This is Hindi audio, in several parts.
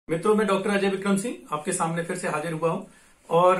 मित्रों, मैं डॉक्टर अजय विक्रम सिंह आपके सामने फिर से हाजिर हुआ हूं। और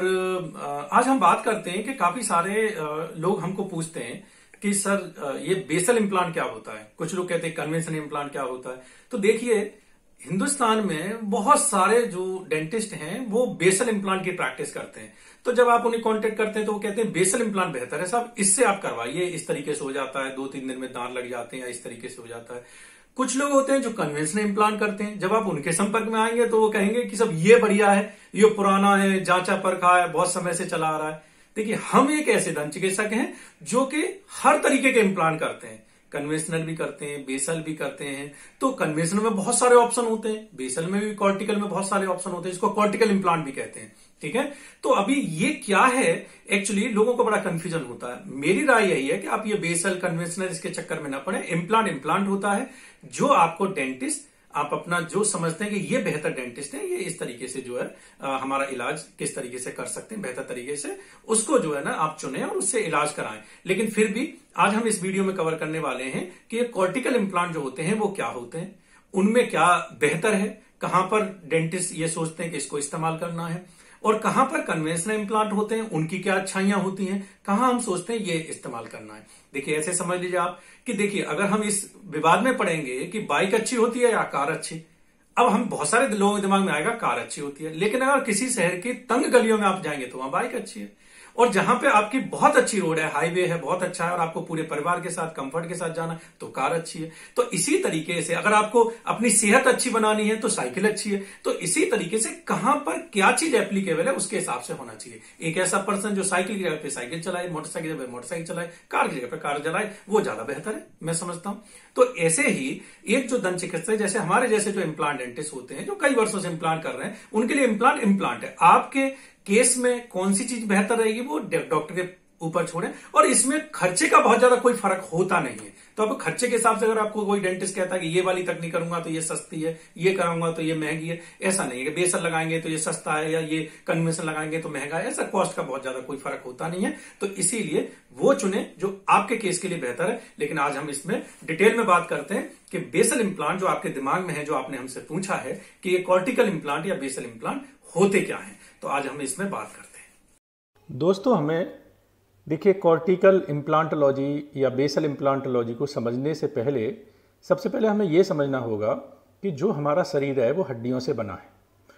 आज हम बात करते हैं कि काफी सारे लोग हमको पूछते हैं कि सर ये बेसल इम्प्लांट क्या होता है। कुछ लोग कहते हैं कन्वेंशनल इम्प्लांट क्या होता है। तो देखिए, हिंदुस्तान में बहुत सारे जो डेंटिस्ट हैं वो बेसल इम्प्लांट की प्रैक्टिस करते हैं। तो जब आप उन्हें कांटेक्ट करते हैं तो वो कहते हैं बेसल इम्प्लांट बेहतर है साहब, इससे आप करवाइए, इस तरीके से हो जाता है, 2-3 दिन में दांत लग जाते हैं या इस तरीके से हो जाता है। कुछ लोग होते हैं जो कन्वेंशनल इम्प्लांट करते हैं। जब आप उनके संपर्क में आएंगे तो वो कहेंगे कि सब ये बढ़िया है, ये पुराना है, जांचा परखा है, बहुत समय से चला आ रहा है। देखिए, हम एक ऐसे दंत चिकित्सक हैं जो कि हर तरीके के इम्प्लांट करते हैं। कन्वेंशनल भी करते हैं, बेसल भी करते हैं। तो कन्वेंशनल में बहुत सारे ऑप्शन होते हैं, बेसल में भी, कॉर्टिकल में बहुत सारे ऑप्शन होते हैं। इसको कॉर्टिकल इम्प्लांट भी कहते हैं। ठीक है, तो अभी ये क्या है, एक्चुअली लोगों को बड़ा कंफ्यूजन होता है। मेरी राय यही है कि आप ये बेसल कन्वेंशनल इसके चक्कर में ना पड़े। इम्प्लांट इम्प्लांट होता है, जो आपको डेंटिस्ट आप अपना जो समझते हैं कि ये बेहतर डेंटिस्ट है, ये इस तरीके से जो है हमारा इलाज किस तरीके से कर सकते हैं बेहतर तरीके से, उसको जो है ना आप चुने और उससे इलाज कराएं। लेकिन फिर भी आज हम इस वीडियो में कवर करने वाले हैं कि ये कॉर्टिकल इम्प्लांट जो होते हैं वो क्या होते हैं, उनमें क्या बेहतर है, कहां पर डेंटिस्ट ये सोचते हैं कि इसको इस्तेमाल करना है, और कहां पर कन्वेंशनल इम्प्लांट होते हैं उनकी क्या अच्छाइयां होती हैं, कहां हम सोचते हैं ये इस्तेमाल करना है। देखिए, ऐसे समझ लीजिए आप कि देखिए, अगर हम इस विवाद में पड़ेंगे कि बाइक अच्छी होती है या कार अच्छी, अब हम बहुत सारे लोगों के दिमाग में आएगा कार अच्छी होती है। लेकिन अगर किसी शहर की तंग गलियों में आप जाएंगे तो वहां बाइक अच्छी है। और जहां पे आपकी बहुत अच्छी रोड है, हाईवे है, बहुत अच्छा है, और आपको पूरे परिवार के साथ कंफर्ट के साथ जाना तो कार अच्छी है। तो इसी तरीके से अगर आपको अपनी सेहत अच्छी बनानी है तो साइकिल अच्छी है। तो इसी तरीके से कहां पर क्या चीज एप्लीकेबल है उसके हिसाब से होना चाहिए। एक ऐसा पर्सन जो साइकिल की जगह पे साइकिल चलाए, मोटरसाइकिल की जगह पे मोटरसाइकिल चलाए, कार की जगह पे कार चलाए, वो ज्यादा बेहतर है, मैं समझता हूं। तो ऐसे ही एक जो दंत चिकित्सक, जैसे हमारे जैसे जो इम्प्लांट डेंटिस्ट होते हैं जो कई वर्षों से इम्प्लांट कर रहे हैं, उनके लिए इम्प्लांट इम्प्लांट है। आपके केस में कौन सी चीज बेहतर रहेगी वो डॉक्टर के ऊपर छोड़ें। और इसमें खर्चे का बहुत ज्यादा कोई फर्क होता नहीं है। तो अब खर्चे के हिसाब से अगर आपको कोई डेंटिस्ट कहता है कि ये वाली तकनीक करूंगा तो ये सस्ती है, ये कराऊंगा तो ये महंगी है, ऐसा नहीं है कि बेसल लगाएंगे तो ये सस्ता है या ये कन्वेंशनल लगाएंगे तो महंगा है। ऐसा कॉस्ट का बहुत ज्यादा कोई फर्क होता नहीं है। तो इसीलिए वो चुने जो आपके केस के लिए बेहतर है। लेकिन आज हम इसमें डिटेल में बात करते हैं कि बेसल इम्प्लांट जो आपके दिमाग में है, जो आपने हमसे पूछा है कि ये कॉर्टिकल इम्प्लांट या बेसल इम्प्लांट होते क्या है, तो आज हम इसमें बात करते हैं। दोस्तों, हमें देखिए, कॉर्टिकल इम्प्लांटोलॉजी या बेसल इम्प्लांटोलॉजी को समझने से पहले सबसे पहले हमें यह समझना होगा कि जो हमारा शरीर है वो हड्डियों से बना है।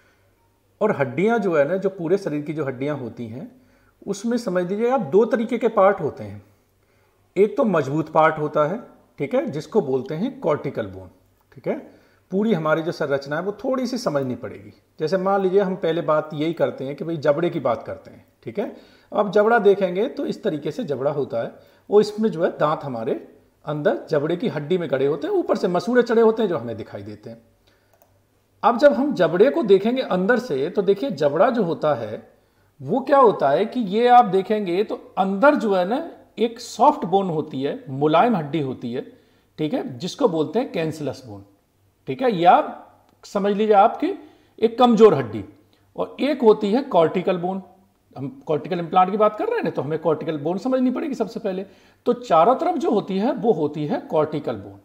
और हड्डियां जो है ना, जो पूरे शरीर की जो हड्डियां होती हैं उसमें समझ लीजिए आप दो तरीके के पार्ट होते हैं। एक तो मजबूत पार्ट होता है, ठीक है, जिसको बोलते हैं कॉर्टिकल बोन। ठीक है, पूरी हमारी जो संरचना है वो थोड़ी सी समझनी पड़ेगी। जैसे मान लीजिए हम पहले बात यही करते हैं कि भाई जबड़े की बात करते हैं। ठीक है, अब जबड़ा देखेंगे तो इस तरीके से जबड़ा होता है, और इसमें जो है दांत हमारे अंदर जबड़े की हड्डी में गड़े होते हैं, ऊपर से मसूड़े चढ़े होते हैं जो हमें दिखाई देते हैं। अब जब हम जबड़े को देखेंगे अंदर से तो देखिए, जबड़ा जो होता है वो क्या होता है कि ये आप देखेंगे तो अंदर जो है ना एक सॉफ्ट बोन होती है, मुलायम हड्डी होती है। ठीक है, जिसको बोलते हैं कैंसलस बोन। ठीक है, या समझ लीजिए आपकी एक कमजोर हड्डी। और एक होती है कॉर्टिकल बोन। हम कॉर्टिकल इम्प्लांट की बात कर रहे हैं ना, तो हमें कॉर्टिकल बोन समझनी पड़ेगी सबसे पहले। तो चारों तरफ जो होती है वो होती है कॉर्टिकल बोन।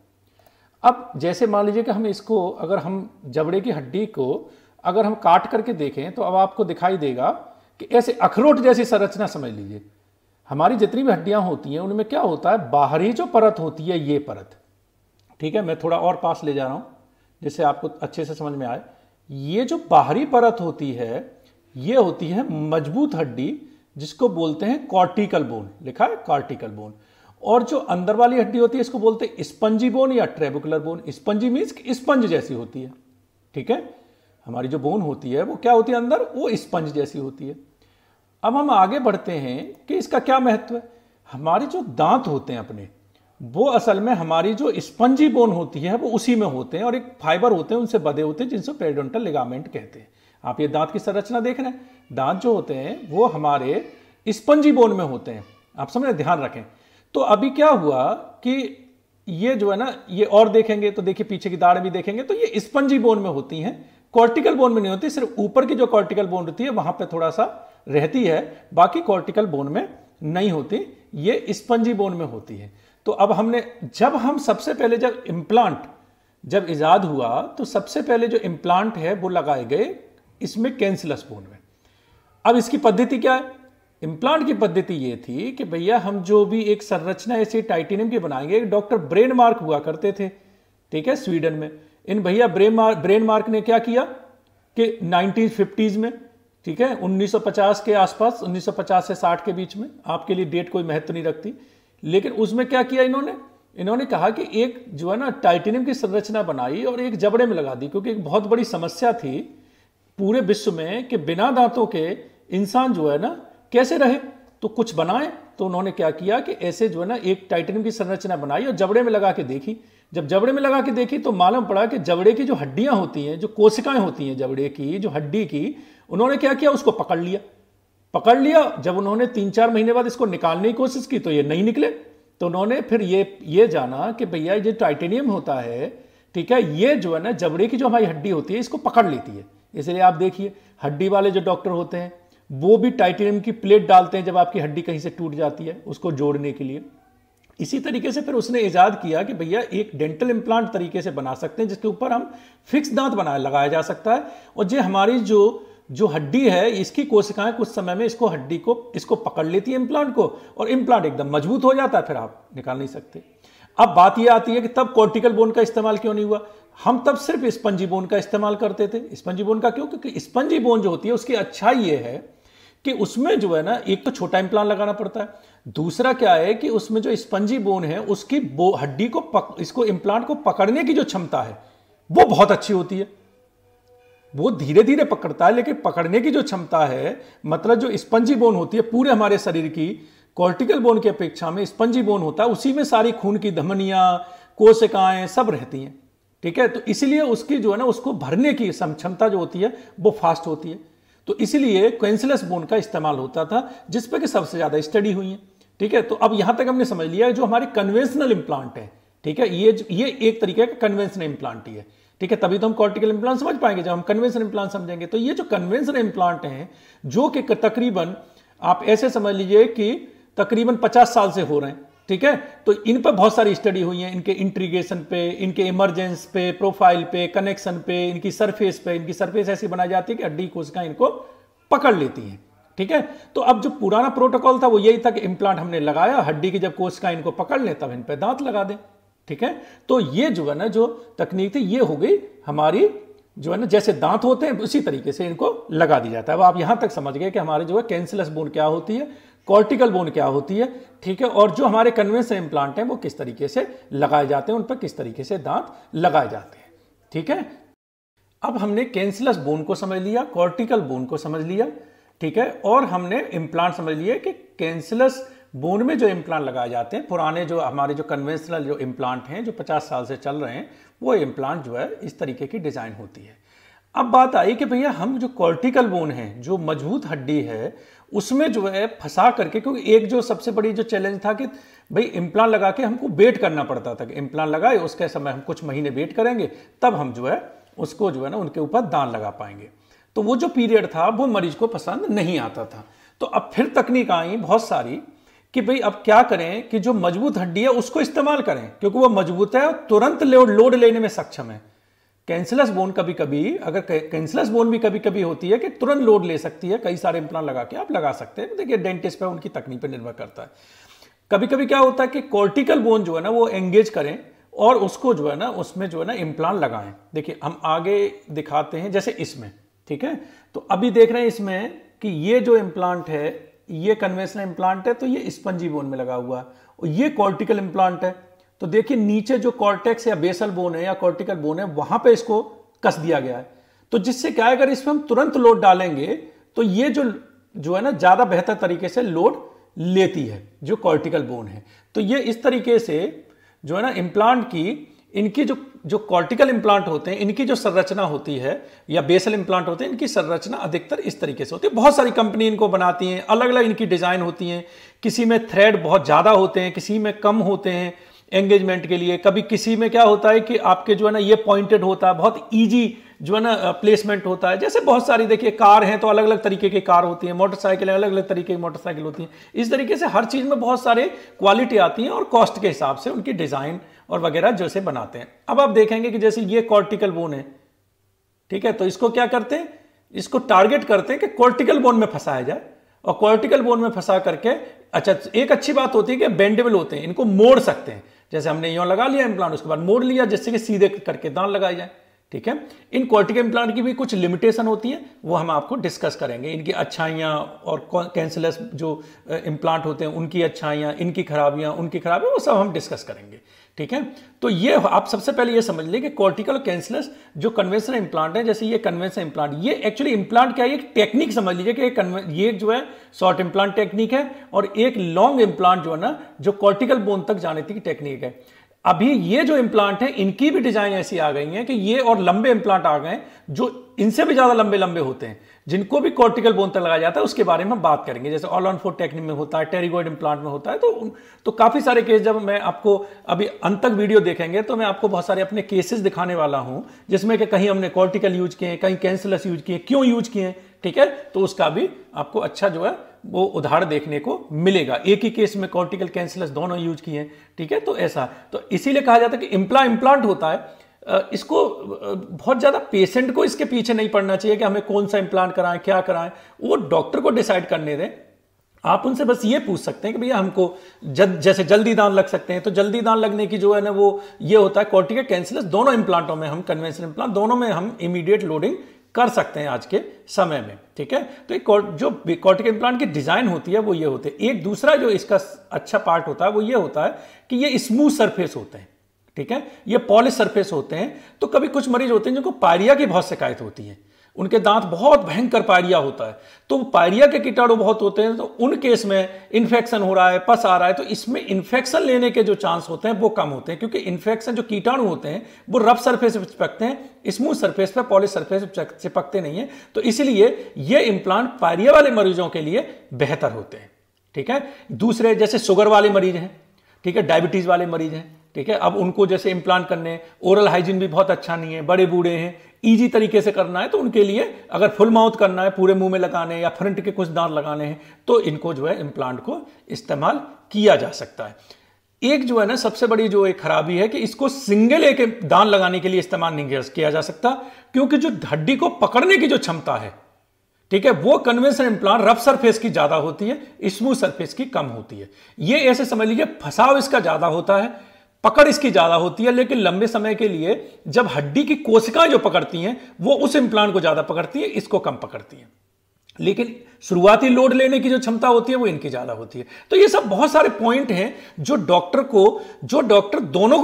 अब जैसे मान लीजिए कि हम इसको, अगर हम जबड़े की हड्डी को अगर हम काट करके देखें तो अब आपको दिखाई देगा कि ऐसे अखरोट जैसी संरचना समझ लीजिए। हमारी जितनी भी हड्डियां होती हैं उनमें क्या होता है, बाहरी जो परत होती है ये परत। ठीक है, मैं थोड़ा और पास ले जा रहा हूं जिससे आपको अच्छे से समझ में आए। ये जो बाहरी परत होती है ये होती है मजबूत हड्डी, जिसको बोलते हैं कॉर्टिकल बोन। लिखा है कॉर्टिकल बोन। और जो अंदर वाली हड्डी होती है इसको बोलते हैं स्पंजी बोन या trabecular bone. Spongy means sponge जैसी होती है। ठीक है, हमारी जो बोन होती है वो क्या होती है अंदर, वो स्पंज जैसी होती है। अब हम आगे बढ़ते हैं कि इसका क्या महत्व है। हमारे जो दांत होते हैं अपने, वो असल में हमारी जो स्पंजी बोन होती है वो उसी में होते हैं, और एक फाइबर होते हैं उनसे बंधे होते हैं जिनसे पेरिडोंटल लिगामेंट कहते हैं। आप ये दांत की संरचना देख रहे हैं, दांत जो होते हैं वो हमारे स्पंजी बोन में होते हैं। आप समझ रहे, ध्यान रखें। तो अभी क्या हुआ कि ये जो है ना, ये और देखेंगे तो देखिए पीछे की दाढ़ भी देखेंगे तो ये स्पंजी बोन में होती हैं, कॉर्टिकल बोन में नहीं होती। सिर्फ ऊपर की जो कॉर्टिकल बोन होती है वहां पर थोड़ा सा रहती है, बाकी कॉर्टिकल बोन में नहीं होती, ये स्पंजी बोन में होती है। तो अब हमने, जब हम सबसे पहले जब इम्प्लांट जब इजाद हुआ तो सबसे पहले जो इम्प्लांट है वो लगाए गए इसमें कैंसलस बोन में। अब इसकी पद्धति क्या है? इम्प्लांट की पद्धति ये थी कि भैया हम जो भी एक संरचना ऐसी टाइटेनियम की बनाएंगे, डॉक्टर ब्रेनमार्क हुआ करते थे, ठीक है, स्वीडन में। इन भैया ब्रेनमार्क ने क्या किया कि 1950s में, ठीक है, 1950 के आसपास, 1950 से 60 के बीच में, आपके लिए डेट कोई महत्व नहीं रखती, लेकिन उसमें क्या किया इन्होंने कहा कि एक जो है ना टाइटेनियम की संरचना बनाई और एक जबड़े में लगा दी, क्योंकि एक बहुत बड़ी समस्या थी पूरे विश्व में कि बिना दांतों के इंसान जो है ना कैसे रहे, तो कुछ बनाए। तो उन्होंने क्या किया कि ऐसे जो है ना एक टाइटेनियम की संरचना बनाई और जबड़े में लगा के देखी। जब जबड़े में लगा के देखी तो मालूम पड़ा कि जबड़े की जो हड्डियां होती हैं, जो कोशिकाएं होती हैं जबड़े की, जो हड्डी की, उन्होंने क्या किया, उसको पकड़ लिया। जब उन्होंने 3-4 महीने बाद इसको निकालने की कोशिश की तो ये नहीं निकले। तो उन्होंने फिर ये जाना कि भैया ये टाइटेनियम होता है, ठीक है, ये जो है ना जबड़े की जो हमारी हड्डी होती है इसको पकड़ लेती है। इसलिए आप देखिए हड्डी वाले जो डॉक्टर होते हैं वो भी टाइटेनियम की प्लेट डालते हैं जब आपकी हड्डी कहीं से टूट जाती है उसको जोड़ने के लिए। इसी तरीके से फिर उसने इजाद किया कि भैया एक डेंटल इम्प्लांट तरीके से बना सकते हैं जिसके ऊपर हम फिक्स दांत लगाया जा सकता है, और जो हमारी जो हड्डी है इसकी कोशिकाएं कुछ समय में इसको पकड़ लेती है इम्प्लांट को, और इम्प्लांट एकदम मजबूत हो जाता है, फिर आप निकाल नहीं सकते। अब बात यह आती है कि तब कॉर्टिकल बोन का इस्तेमाल क्यों नहीं हुआ? हम तब सिर्फ स्पंजी बोन का इस्तेमाल करते थे। स्पंजी बोन का क्यों? क्योंकि स्पंजी बोन जो होती है उसकी अच्छाई ये है कि उसमें जो है ना एक तो छोटा इम्प्लांट लगाना पड़ता है, दूसरा क्या है कि उसमें जो स्पंजी बोन है उसकी हड्डी को इसको इम्प्लांट को पकड़ने की जो क्षमता है वो बहुत अच्छी होती है। वो धीरे धीरे पकड़ता है, लेकिन पकड़ने की जो क्षमता है, मतलब जो स्पंजी बोन होती है पूरे हमारे शरीर की, कॉर्टिकल बोन की अपेक्षा में स्पंजी बोन होता है, उसी में सारी खून की धमनियां, कोशिकाएं सब रहती हैं, ठीक है। तो इसलिए उसकी जो है ना उसको भरने की क्षमता जो होती है वो फास्ट होती है। तो इसलिए कैंसलस बोन का इस्तेमाल होता था, जिस पर कि सबसे ज्यादा स्टडी हुई है, ठीक है। तो अब यहां तक हमने समझ लिया जो हमारे कन्वेंशनल इंप्लांट है, ठीक है, ये एक तरीके का कन्वेंशनल इंप्लांट ही है, ठीक है। तभी तो हम कॉर्टिकल इंप्लांट समझ पाएंगे जब हम कन्वेंशनल इंप्लांट समझेंगे। तो ये जो कन्वेंशनल इंप्लांट हैं जो कि तकरीबन आप ऐसे समझ लीजिए कि तकरीबन 50 साल से हो रहे हैं, ठीक है। तो इन पर बहुत सारी स्टडी हुई है, इनके इंट्रीगेशन पे, इनके इमरजेंस पे, प्रोफाइल पे, कनेक्शन पे, इनकी सरफेस पे। इनकी सरफेस ऐसी बनाई जाती है कि हड्डी कोशिकाएं इनको पकड़ लेती हैं, ठीक है। तो अब जो पुराना प्रोटोकॉल था वो यही था कि इम्प्लांट हमने लगाया, हड्डी की जब कोशिकाएं इनको पकड़ लें तब इन पे दांत लगा दें, ठीक है। तो ये जो है ना जो तकनीक थी ये हो गई हमारी, जो है ना जैसे दांत होते हैं उसी तरीके से इनको लगा दिया जाता है। अब आप यहां तक समझ गए कि हमारे जो है कैंसलस बोन क्या होती है, कॉर्टिकल बोन क्या होती है, ठीक है, और जो हमारे कन्वेंशनल इंप्लांट हैं वो किस तरीके से लगाए जाते हैं, उन पर किस तरीके से दांत लगाए जाते हैं, ठीक है। अब हमने कैंसलस बोन को समझ लिया, कॉर्टिकल बोन को समझ लिया, ठीक है, और हमने इम्प्लांट समझ लिए कि कैंसलस बोन में जो इम्प्लांट लगाए जाते हैं, पुराने जो हमारे जो कन्वेंशनल जो इम्प्लांट हैं जो 50 साल से चल रहे हैं, वो इम्प्लांट जो है इस तरीके की डिजाइन होती है। अब बात आई कि भैया हम जो कॉर्टिकल बोन है, जो मजबूत हड्डी है, उसमें जो है फंसा करके, क्योंकि एक जो सबसे बड़ी जो चैलेंज था कि भाई इम्प्लांट लगा के हमको वेट करना पड़ता था कि इम्प्लांट लगाए उसके समय हम कुछ महीने वेट करेंगे तब हम जो है उसको जो है ना उनके ऊपर दांत लगा पाएंगे। तो वो जो पीरियड था वो मरीज को पसंद नहीं आता था। तो अब फिर तकनीक आई बहुत सारी कि भाई अब क्या करें कि जो मजबूत हड्डी है उसको इस्तेमाल करें, क्योंकि वो मजबूत है और तुरंत लोड लेने में सक्षम है। कैंसलस बोन कभी कभी, अगर कैंसलस बोन भी कभी कभी होती है कि तुरंत लोड ले सकती है, कई सारे इम्प्लांट लगा के आप लगा सकते हैं। देखिए डेंटिस्ट पे उनकी तकनीक पर निर्भर करता है। कभी कभी क्या होता है कि कॉर्टिकल बोन जो है ना वो एंगेज करें और उसको जो है ना उसमें जो है ना इम्प्लांट लगाएं। देखिए हम आगे दिखाते हैं जैसे इसमें, ठीक है। तो अभी देख रहे हैं इसमें कि ये जो इम्प्लांट है ये कन्वेंशनल इम्प्लांट है, तो ये स्पंजी बोन में लगा हुआ है, और ये कॉर्टिकल इम्प्लांट है। तो देखिए नीचे जो कॉर्टेक्स या बेसल बोन है या कॉर्टिकल बोन है वहां पे इसको कस दिया गया है। तो जिससे क्या है, अगर इसमें हम तुरंत लोड डालेंगे तो ये जो है ना ज्यादा बेहतर तरीके से लोड लेती है जो कॉर्टिकल बोन है। तो ये इस तरीके से जो है ना इम्प्लांट की, इनकी जो कॉर्टिकल इम्प्लांट होते हैं इनकी जो संरचना होती है या बेसल इम्प्लांट होते हैं, इनकी संरचना अधिकतर इस तरीके से होती है। बहुत सारी कंपनी इनको बनाती हैं, अलग अलग इनकी डिजाइन होती हैं। किसी में थ्रेड बहुत ज्यादा होते हैं, किसी में कम होते हैं एंगेजमेंट के लिए। कभी किसी में क्या होता है कि आपके जो है ना ये पॉइंटेड होता है, बहुत इजी जो है ना प्लेसमेंट होता है। जैसे बहुत सारी देखिए कार हैं तो अलग अलग तरीके की कार होती है, मोटरसाइकिल अलग अलग तरीके की मोटरसाइकिल होती है। इस तरीके से हर चीज में बहुत सारे क्वालिटी आती है और कॉस्ट के हिसाब से उनकी डिजाइन और वगैरह जैसे बनाते हैं। अब आप देखेंगे कि जैसे ये कॉर्टिकल बोन है, ठीक है, तो इसको क्या करते हैं, इसको टारगेट करते हैं कि कॉर्टिकल बोन में फंसाया जाए, और कॉर्टिकल बोन में फंसा करके, अच्छा एक अच्छी बात होती है कि बेंडेबल होते हैं, इनको मोड़ सकते हैं, जैसे हमने यूं लगा लिया इम्प्लांट, उसके बाद मोड़ लिया जिससे कि सीधे करके दांत लगाए जाए, ठीक है। इन कॉर्टिकल इम्प्लांट की भी कुछ लिमिटेशन होती है, वो हम आपको डिस्कस करेंगे, इनकी अच्छाइयाँ और कैंसरलेस जो इम्प्लांट होते हैं उनकी अच्छाइयाँ, इनकी खराबियाँ, वो सब हम डिस्कस करेंगे, ठीक है। तो ये आप सबसे पहले ये समझ लें कि कॉर्टिकल और कैंसरलेस जो कन्वेंशनल इम्प्लांट है, जैसे ये कन्वेंशनल इम्प्लांट, ये एक्चुअली इम्प्लांट क्या है, एक टेक्निक समझ लीजिए कि ये जो है शॉर्ट इम्प्लांट टेक्निक है, और एक लॉन्ग इम्प्लांट जो है ना, जो कॉर्टिकल बोन तक जाने की टेक्निक है। अभी ये जो इम्प्लांट है इनकी भी डिजाइन ऐसी आ गई है कि ये और लंबे इम्प्लांट आ गए जो इनसे भी ज्यादा लंबे लंबे होते हैं, जिनको भी कॉर्टिकल बोन तक लगाया जाता है, उसके बारे में हम बात करेंगे। जैसे ऑल ऑन 4 टेक्निक में होता है, टेरिगोइड इम्प्लांट में होता है, तो काफी सारे केस, जब मैं आपको अभी अंत तक वीडियो देखेंगे तो मैं आपको बहुत सारे अपने केसेस दिखाने वाला हूं, जिसमें कि कहीं हमने कॉर्टिकल यूज किए, कहीं कैंसरलेस यूज किए, क्यों यूज किए, ठीक है। तो उसका भी आपको अच्छा जो है वो उदाहरण देखने को मिलेगा। एक ही केस में कॉर्टिकल कैंसरलेस दोनों यूज किए, ठीक है। तो ऐसा, तो इसीलिए कहा जाता है कि इम्प्लांट होता है, इसको बहुत ज्यादा पेशेंट को इसके पीछे नहीं पड़ना चाहिए कि हमें कौन सा इम्प्लांट कराएं, क्या कराएं, वो डॉक्टर को डिसाइड करने दें। आप उनसे बस ये पूछ सकते हैं कि भैया हमको जैसे जल्दी दांत लग सकते हैं, तो जल्दी दांत लगने की जो है ना वो ये होता है कॉर्टिकल कैंसरलेस दोनों इम्प्लांटों में, हम कन्वेंशनल इम्प्लांट दोनों में हम इमीडिएट लोडिंग कर सकते हैं आज के समय में, ठीक है। तो एक जो कॉर्टिकल इम्प्लांट की डिजाइन होती है वो ये होती है। एक दूसरा जो इसका अच्छा पार्ट होता है वो ये होता है कि ये स्मूथ सरफेस होते हैं, ठीक है, ये पॉलिश सरफेस होते हैं। तो कभी कुछ मरीज होते हैं जिनको पायरिया की बहुत शिकायत होती है, उनके दांत बहुत भयंकर पायरिया होता है, तो पायरिया के कीटाणु बहुत होते हैं, तो उन केस में इन्फेक्शन हो रहा है, पस आ रहा है, तो इसमें इन्फेक्शन लेने के जो चांस होते हैं वो कम होते हैं, क्योंकि इन्फेक्शन जो कीटाणु होते हैं वो रफ सरफेस पे चिपकते हैं, स्मूथ सरफेस पे, पॉलिश सरफेस पे चिपकते नहीं है। तो इसलिए ये इम्प्लांट पायरिया वाले मरीजों के लिए बेहतर होते हैं, ठीक है। दूसरे जैसे शुगर वाले मरीज हैं, ठीक है, डायबिटीज वाले मरीज हैं, ठीक है, अब उनको जैसे इम्प्लांट करने, ओरल हाइजीन भी बहुत अच्छा नहीं है, बड़े बूढ़े हैं, इजी तरीके से करना है, तो उनके लिए अगर फुल माउथ करना है, पूरे मुंह में लगाने या फ्रंट के कुछ दांत लगाने हैं, तो इनको जो है इम्प्लांट को इस्तेमाल किया जा सकता है। एक जो है ना सबसे बड़ी जो एक खराबी है कि इसको सिंगल एक दांत लगाने के लिए इस्तेमाल नहीं किया जा सकता, क्योंकि जो हड्डी को पकड़ने की जो क्षमता है, ठीक है, वो कन्वेंशनल इम्प्लांट रफ सरफेस की ज्यादा होती है, स्मूथ सरफेस की कम होती है। ये ऐसे समझ लीजिए फंसाव इसका ज्यादा होता है, पकड़ इसकी ज्यादा होती है, लेकिन लंबे समय के लिए जब हड्डी की कोशिकाएं जो पकड़ती हैं वो उस इम्प्लांट को ज्यादा पकड़ती है, इसको कम पकड़ती है। लेकिन शुरुआती लोड लेने की जो क्षमता होती है वो इनकी ज्यादा होती है। तो ये सब बहुत सारे पॉइंट हैं जो डॉक्टर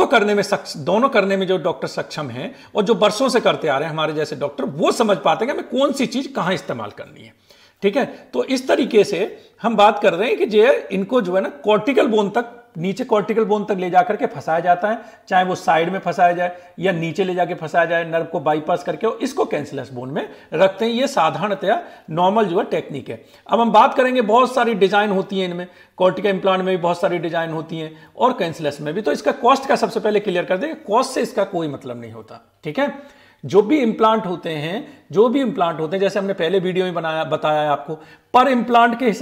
दोनों करने में जो डॉक्टर सक्षम हैं और जो वर्षों से करते आ रहे हैं हमारे जैसे डॉक्टर, वो समझ पाते हैं कि हमें कौन सी चीज कहां इस्तेमाल करनी है, ठीक है। तो इस तरीके से हम बात कर रहे हैं कि जो इनको जो है ना कॉर्टिकल बोन तक, नीचे कॉर्टिकल बोन तक ले जाकर के फंसाया जाता है, चाहे वो साइड में फंसाया जाए या नीचे ले जाके फंसाया जाए, नर्व को बाईपास करके, और इसको कैंसरलेस बोन में रखते हैं। ये साधारणतया नॉर्मल जो है टेक्निक है। अब हम बात करेंगे, बहुत सारी डिजाइन होती है इनमें, कॉर्टिकल इम्प्लांट में भी बहुत सारी डिजाइन होती है और कैंसरलेस में भी। तो इसका कॉस्ट का सबसे पहले क्लियर कर देंगे, कॉस्ट से इसका कोई मतलब नहीं होता, ठीक है। जो भी इम्प्लांट होते हैं, जैसे हमने पहले वीडियो में बताया आपको, पर इम्प्लांट के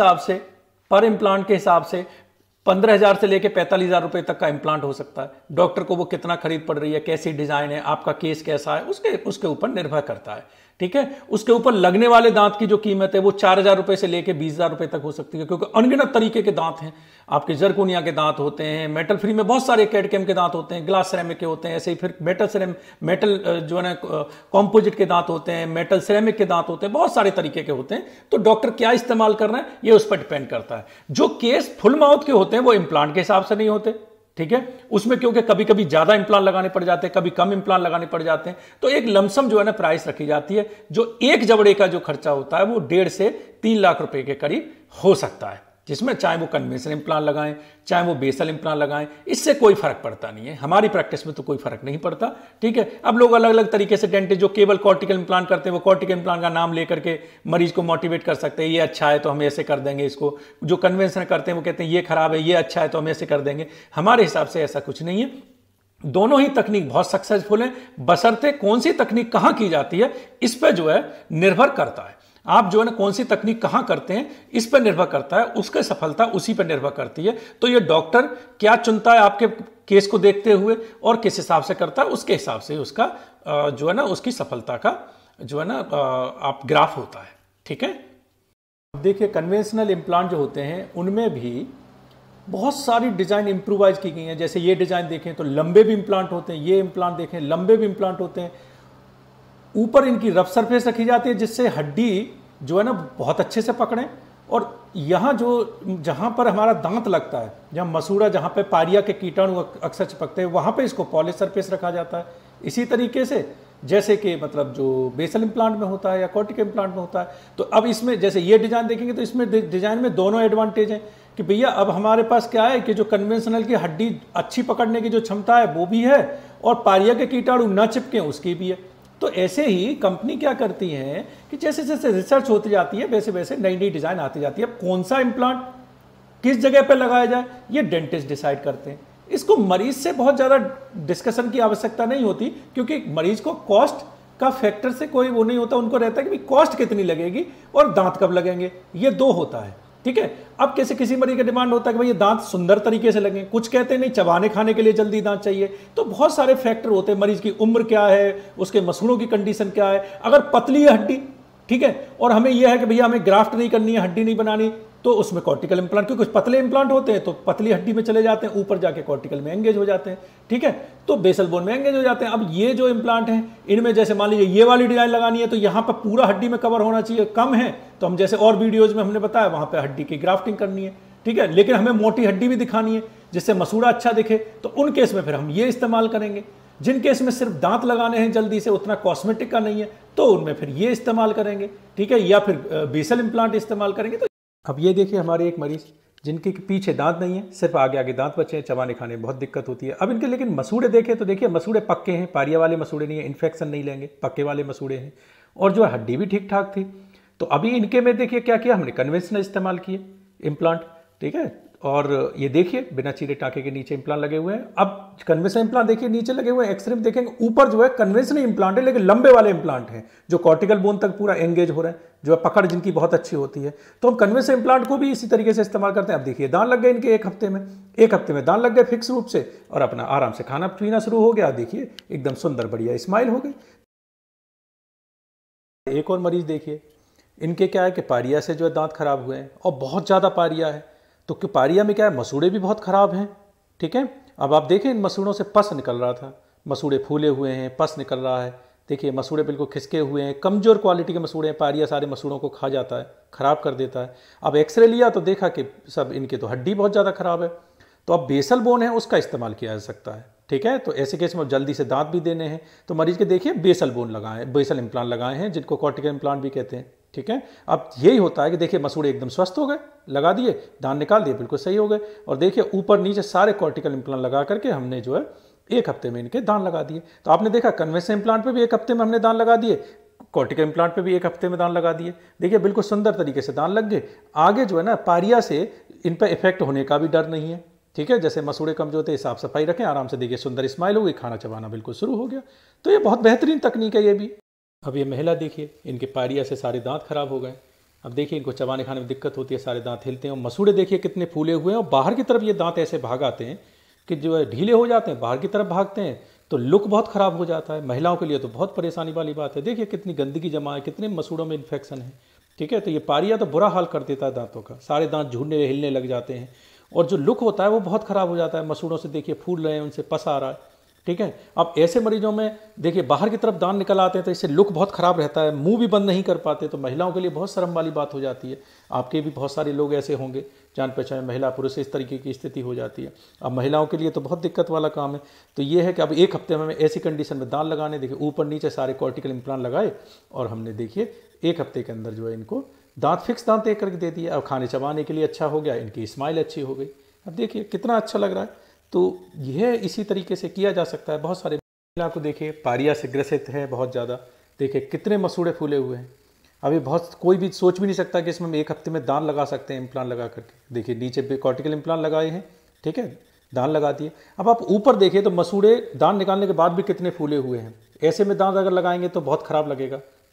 हिसाब से 15,000 से लेकर 45,000 रुपए तक का इम्प्लांट हो सकता है। डॉक्टर को वो कितना खरीद पड़ रही है, कैसी डिजाइन है, आपका केस कैसा है, उसके ऊपर निर्भर करता है, ठीक है। उसके ऊपर लगने वाले दांत की जो कीमत है वो 4,000 रुपए से लेकर 20,000 रुपए तक हो सकती है, क्योंकि अनगिनत तरीके के दांत हैं। आपके जरकोनिया के दांत होते हैं, मेटल फ्री में बहुत सारे कैडकेम के दांत होते हैं, ग्लास सिरेमिक के होते हैं, ऐसे ही फिर मेटल जो है ना कॉम्पोजिट के दांत होते हैं, मेटल सिरेमिक के दांत होते हैं, बहुत सारे तरीके के होते हैं। तो डॉक्टर क्या इस्तेमाल कर रहे हैं ये उस पर डिपेंड करता है। जो केस फुल माउथ के होते हैं वो इम्प्लांट के हिसाब से नहीं होते, ठीक है। उसमें क्योंकि कभी कभी ज्यादा इम्प्लांट लगाने पड़ जाते हैं, कभी कम इम्प्लांट लगाने पड़ जाते हैं, तो एक लमसम जो है ना प्राइस रखी जाती है। जो एक जबड़े का जो खर्चा होता है वो 1.5 से 3 लाख रुपए के करीब हो सकता है, जिसमें चाहे वो कन्वेंशनल इम्प्लांट लगाएं, चाहे वो बेसल इम्प्लांट लगाएं, इससे कोई फर्क पड़ता नहीं है। हमारी प्रैक्टिस में तो कोई फर्क नहीं पड़ता, ठीक है। अब लोग अलग अलग तरीके से डेंटिस्ट जो केवल कॉर्टिकल इम्प्लांट करते हैं वो कॉर्टिकल इम्प्लांट का नाम लेकर के मरीज को मोटिवेट कर सकते हैं, ये अच्छा है तो हम ऐसे कर देंगे इसको। जो कन्वेंशनल करते हैं वो कहते हैं ये खराब है, ये अच्छा है तो हम ऐसे कर देंगे। हमारे हिसाब से ऐसा कुछ नहीं है। दोनों ही तकनीक बहुत सक्सेसफुल है, बशर्ते कौन सी तकनीक कहां की जाती है इस पर जो है निर्भर करता है। आप जो है ना कौन सी तकनीक कहाँ करते हैं इस पर निर्भर करता है, उसकी सफलता उसी पर निर्भर करती है। तो ये डॉक्टर क्या चुनता है आपके केस को देखते हुए और किस हिसाब से करता है, उसके हिसाब से उसका जो है ना उसकी सफलता का जो है ना आप ग्राफ होता है। ठीक है, देखिए कन्वेंशनल इम्प्लांट जो होते हैं उनमें भी बहुत सारी डिज़ाइन इम्प्रूवाइज की गई हैं। जैसे ये डिज़ाइन देखें तो लंबे भी इम्प्लांट होते हैं, ये इम्प्लांट देखें लंबे भी इम्प्लांट होते हैं। ऊपर इनकी रफ सरफेस रखी जाती है जिससे हड्डी जो है ना बहुत अच्छे से पकड़ें, और यहाँ जो जहाँ पर हमारा दांत लगता है, जहाँ मसूड़ा, जहाँ पे पारिया के कीटाणु अक्सर चिपकते हैं, वहाँ पे इसको पॉलिश सरफेस रखा जाता है। इसी तरीके से जैसे कि मतलब जो बेसल इम्प्लांट में होता है या कॉर्टिकल इम्प्लांट में होता है। तो अब इसमें जैसे ये डिज़ाइन देखेंगे तो इसमें डिज़ाइन में दोनों एडवांटेज हैं कि भैया अब हमारे पास क्या है कि जो कन्वेंशनल की हड्डी अच्छी पकड़ने की जो क्षमता है वो भी है, और पारिया के कीटाणु न चिपके उसकी भी है। तो ऐसे ही कंपनी क्या करती है कि जैसे जैसे रिसर्च होती जाती है वैसे वैसे नई नई डिज़ाइन आती जाती है। अब कौन सा इम्प्लांट किस जगह पर लगाया जाए ये डेंटिस्ट डिसाइड करते हैं। इसको मरीज से बहुत ज़्यादा डिस्कशन की आवश्यकता नहीं होती, क्योंकि मरीज को कॉस्ट का फैक्टर से कोई वो नहीं होता। उनको रहता है कि कॉस्ट कितनी लगेगी और दांत कब लगेंगे, ये दो होता है। ठीक है, अब कैसे किसी मरीज का डिमांड होता है कि भाई ये दांत सुंदर तरीके से लगे, कुछ कहते हैं नहीं चबाने खाने के लिए जल्दी दांत चाहिए। तो बहुत सारे फैक्टर होते हैं, मरीज की उम्र क्या है, उसके मसूड़ों की कंडीशन क्या है। अगर पतली है हड्डी, ठीक है, और हमें यह है कि भैया हमें ग्राफ्ट नहीं करनी है, हड्डी नहीं बनानी, तो उसमें कॉर्टिकल इम्प्लांट, क्योंकि कुछ पतले इम्प्लांट होते हैं तो पतली हड्डी में चले जाते हैं, ऊपर जाके कॉर्टिकल में एंगेज हो जाते हैं। ठीक है, तो बेसल बोन में एंगेज हो जाते हैं। अब ये जो इम्प्लांट हैं इनमें जैसे मान लीजिए ये वाली डिजाइन लगानी है तो यहाँ पर पूरा हड्डी में कवर होना चाहिए, कम है तो हम जैसे और वीडियोज में हमने बताया वहां पर हड्डी की ग्राफ्टिंग करनी है। ठीक है, लेकिन हमें मोटी हड्डी भी दिखानी है जिससे मसूड़ा अच्छा दिखे, तो उन केस में फिर हम ये इस्तेमाल करेंगे। जिन केस में सिर्फ दांत लगाने हैं जल्दी से, उतना कॉस्मेटिक का नहीं है, तो उनमें फिर ये इस्तेमाल करेंगे। ठीक है, या फिर बेसल इम्प्लांट इस्तेमाल करेंगे। तो अब ये देखिए हमारे एक मरीज जिनके पीछे दांत नहीं है, सिर्फ आगे आगे दांत बचे हैं, चबाने खाने में बहुत दिक्कत होती है। अब इनके लेकिन मसूड़े देखें तो देखिए मसूड़े पक्के हैं, पारिया वाले मसूड़े नहीं है, इन्फेक्शन नहीं लेंगे, पक्के वाले मसूड़े हैं, और जो हड्डी भी ठीक ठाक थी। तो अभी इनके में देखिए क्या किया हमने, कन्वेंशनल इस्तेमाल किए इम्प्लांट। ठीक है, और ये देखिए बिना चीरे टाके के नीचे इम्प्लांट लगे हुए हैं। अब कन्वेंशनल इम्प्लांट देखिए नीचे लगे हुए हैं, एक्सरे में देखेंगे ऊपर जो है कन्वेंशनल इम्प्लांट है, लेकिन लंबे वाले इम्प्लांट हैं जो कॉर्टिकल बोन तक पूरा एंगेज हो रहे हैं, जो है पकड़ जिनकी बहुत अच्छी होती है। तो हम कन्वेंशनल इम्प्लांट को भी इसी तरीके से इस्तेमाल करते हैं। अब देखिए दांत लग गए इनके एक हफ्ते में दांत लग गए फिक्स रूप से, और अपना आराम से खाना पीना शुरू हो गया। देखिए एकदम सुंदर बढ़िया स्माइल हो गई। एक और मरीज देखिए, इनके क्या है कि पारिया से जो है दांत खराब हुए हैं और बहुत ज़्यादा पारिया है। तो पारिया में क्या है, मसूड़े भी बहुत खराब हैं। ठीक है, अब आप देखें इन मसूड़ों से पस निकल रहा था, मसूड़े फूले हुए हैं, पस निकल रहा है। देखिए मसूड़े बिल्कुल खिसके हुए हैं, कमजोर क्वालिटी के मसूड़े हैं, पारिया सारे मसूड़ों को खा जाता है, खराब कर देता है। अब एक्सरे लिया तो देखा कि सब इनके तो हड्डी बहुत ज़्यादा खराब है। तो अब बेसल बोन है उसका इस्तेमाल किया जा सकता है। ठीक है, तो ऐसे केस में जल्दी से दांत भी देने हैं तो मरीज के देखिए बेसल बोन लगाए, बेसल इम्प्लांट लगाए हैं, जिनको कॉर्टिकल इम्प्लांट भी कहते हैं। ठीक है, अब यही होता है कि देखिए मसूड़े एकदम स्वस्थ हो गए, लगा दिए, दांत निकाल दिए, बिल्कुल सही हो गए। और देखिए ऊपर नीचे सारे कॉर्टिकल इम्प्लांट लगा करके हमने जो है एक हफ्ते में इनके दांत लगा दिए। तो आपने देखा कन्वेंशनल इम्प्लांट पे भी एक हफ्ते में हमने दांत लगा दिए, कॉर्टिकल इम्प्लांट पे भी एक हफ्ते में दांत लगा दिए। देखिए बिल्कुल सुंदर तरीके से दांत लग गए। आगे जो है ना पारिया से इन पर इफेक्ट होने का भी डर नहीं है। ठीक है, जैसे मसूड़े कमजोर थे, साफ सफाई रखें, आराम से देखिए सुंदर स्माइल हो गई, खाना चबाना बिल्कुल शुरू हो गया। तो ये बहुत बेहतरीन तकनीक है ये भी। अब ये महिला देखिए, इनके पारिया से सारे दांत खराब हो गए। अब देखिए इनको चबाने खाने में दिक्कत होती है, सारे दांत हिलते हैं, और मसूड़े देखिए कितने फूले हुए हैं, और बाहर की तरफ ये दांत ऐसे भाग आते हैं कि जो है ढीले हो जाते हैं, बाहर की तरफ भागते हैं, तो लुक बहुत खराब हो जाता है। महिलाओं के लिए तो बहुत परेशानी वाली बात है। देखिए कितनी गंदगी जमा है, कितने मसूड़ों में इन्फेक्शन है। ठीक है, तो ये पारिया तो बुरा हाल कर देता है दांतों का, सारे दांत झूलने हिलने लग जाते हैं, और जो लुक होता है वो बहुत खराब हो जाता है। मसूड़ों से देखिए फूल रहे हैं, उनसे पस आ रहा है। ठीक है, अब ऐसे मरीजों में देखिए बाहर की तरफ दांत निकल आते हैं तो इससे लुक बहुत खराब रहता है, मुंह भी बंद नहीं कर पाते, तो महिलाओं के लिए बहुत शर्म वाली बात हो जाती है। आपके भी बहुत सारे लोग ऐसे होंगे, जान पहचान महिला पुरुष इस तरीके की स्थिति हो जाती है। अब महिलाओं के लिए तो बहुत दिक्कत वाला काम है। तो ये है कि अब एक हफ्ते में ऐसी कंडीशन में दांत लगाने, देखिए ऊपर नीचे सारे कॉर्टिकल इम्प्लांट लगाए, और हमने देखिए एक हफ्ते के अंदर जो है इनको दांत फिक्स दांत एक करके दे दिए। अब खाने चबाने के लिए अच्छा हो गया, इनकी स्माइल अच्छी हो गई। अब देखिए कितना अच्छा लग रहा है। तो यह इसी तरीके से किया जा सकता है। बहुत सारे महिला को देखिए पारिया से ग्रसित है बहुत ज़्यादा, देखिए कितने मसूड़े फूले हुए हैं। अभी बहुत कोई भी सोच भी नहीं सकता कि इसमें हम एक हफ्ते में दांत लगा सकते हैं इम्प्लांट लगा करके। देखिए नीचे भी कॉर्टिकल इम्प्लांट लगाए हैं, ठीक है, दांत लगा दिए। अब आप ऊपर देखिए तो मसूड़े दांत निकालने के बाद भी कितने फूले हुए हैं। ऐसे में दांत अगर लगाएंगे तो बहुत ख़राब लगेगा।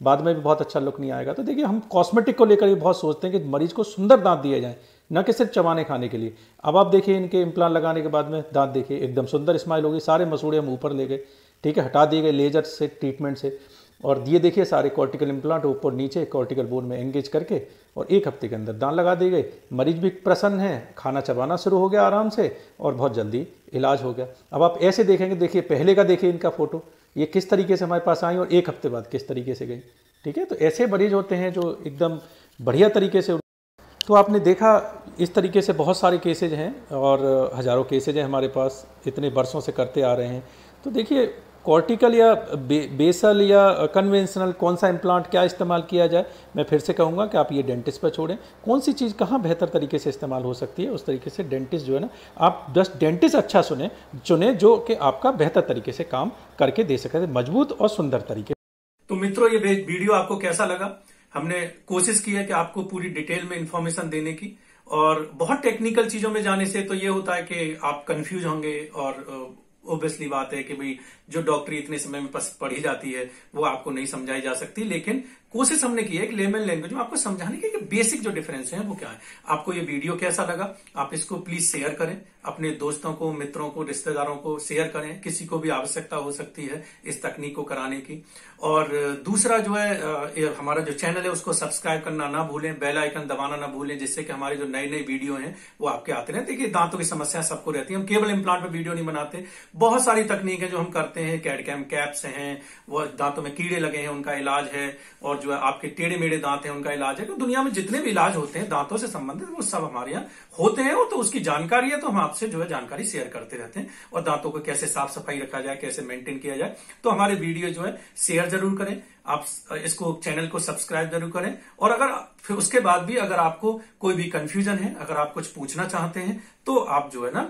बाद में भी बहुत अच्छा लुक नहीं आएगा। तो देखिए हम कॉस्मेटिक को लेकर भी बहुत सोचते हैं कि मरीज को सुंदर दांत दिए जाएं, न कि सिर्फ चबाने खाने के लिए। अब आप देखिए इनके इम्प्लांट लगाने के बाद में दांत देखिए एकदम सुंदर स्माइल होगी, सारे मसूड़े हम ऊपर ले गए, ठीक है, हटा दिए गए लेजर से, ट्रीटमेंट से। और ये देखिए सारे कॉर्टिकल इम्प्लांट ऊपर नीचे कॉर्टिकल बोन में एंगेज करके और 1 हफ्ते के अंदर दांत लगा दिए गए। मरीज भी प्रसन्न है, खाना चबाना शुरू हो गया आराम से और बहुत जल्दी इलाज हो गया। अब आप ऐसे देखेंगे, देखिए पहले का देखिए इनका फोटो, ये किस तरीके से हमारे पास आई और 1 हफ्ते बाद किस तरीके से गई, ठीक है। तो ऐसे मरीज होते हैं जो एकदम बढ़िया तरीके से। तो आपने देखा इस तरीके से बहुत सारे केसेज हैं और हज़ारों केसेज हैं हमारे पास, इतने वर्षों से करते आ रहे हैं। तो देखिए कॉर्टिकल या बेसल या कन्वेंशनल कौन सा इम्प्लांट क्या इस्तेमाल किया जाए, मैं फिर से कहूँगा कि आप ये डेंटिस्ट पर छोड़ें। कौन सी चीज़ कहाँ बेहतर तरीके से इस्तेमाल हो सकती है, उस तरीके से डेंटिस्ट जो है ना, आप बस डेंटिस्ट अच्छा चुने जो कि आपका बेहतर तरीके से काम करके दे सके, मजबूत और सुंदर तरीके। तो मित्रों, ये वीडियो आपको कैसा लगा? हमने कोशिश की है कि आपको पूरी डिटेल में इंफॉर्मेशन देने की, और बहुत टेक्निकल चीजों में जाने से तो ये होता है कि आप कंफ्यूज होंगे, और ऑब्वियसली बात है कि भाई जो डॉक्टरी इतने समय में पढ़ी जाती है वो आपको नहीं समझाई जा सकती। लेकिन कोशिश हमने की है कि लेमन लैंग्वेज में आपको समझाने की कि बेसिक जो डिफरेंस है वो क्या है। आपको ये वीडियो कैसा लगा? आप इसको प्लीज शेयर करें, अपने दोस्तों को, मित्रों को, रिश्तेदारों को शेयर करें। किसी को भी आवश्यकता हो सकती है इस तकनीक को कराने की। और दूसरा जो है, हमारा जो चैनल है उसको सब्सक्राइब करना ना भूलें, बेल आइकन दबाना ना भूलें, जिससे कि हमारे जो नए नए वीडियो हैं वो आपके आते रहे। देखिए दांतों की समस्या सबको रहती है, हम केवल इम्प्लांट पर वीडियो नहीं बनाते, बहुत सारी तकनीक है जो हम करते हैं। कैड-कैम कैप्स हैं, वो दांतों में कीड़े लगे हैं उनका इलाज है, और जो है आपके टेढ़े मेढ़े दांत हैं उनका इलाज है। तो दुनिया में जितने भी इलाज होते हैं दांतों से संबंधित वो सब हमारे यहाँ होते हैं। वो तो उसकी जानकारी है, तो हम आपसे जो है जानकारी शेयर करते रहते हैं। और दांतों को कैसे साफ सफाई रखा जाए, कैसे मेंटेन किया जाए, तो हमारे वीडियो जो है शेयर जरूर करें। आप इसको चैनल को सब्सक्राइब जरूर करें। और अगर फिर उसके बाद भी अगर आपको कोई भी कंफ्यूजन है, अगर आप कुछ पूछना चाहते हैं, तो आप जो है ना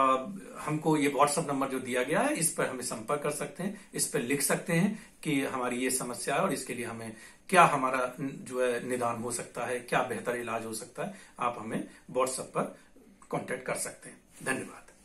हमको ये व्हाट्सएप नंबर जो दिया गया है इस पर हमें संपर्क कर सकते हैं, इस पर लिख सकते हैं कि हमारी ये समस्या है और इसके लिए हमें क्या हमारा जो है निदान हो सकता है, क्या बेहतर इलाज हो सकता है। आप हमें व्हाट्सएप पर कांटेक्ट कर सकते हैं। धन्यवाद।